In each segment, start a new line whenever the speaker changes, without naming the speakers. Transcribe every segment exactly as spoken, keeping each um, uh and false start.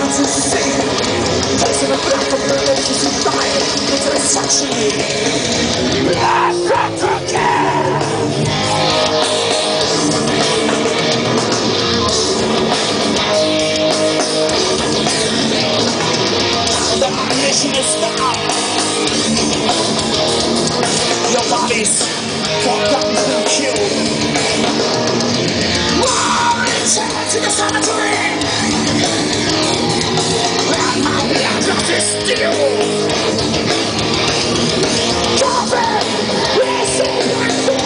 to see. Placing a black of the nations who died into the sanctuary. Last to care. The mission is down. Your bodies forgotten and killed. War return to the cemetery. And my blood is still. Coffin, listen and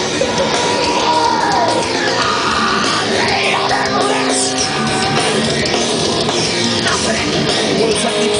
lay on and rest. Nothing will take me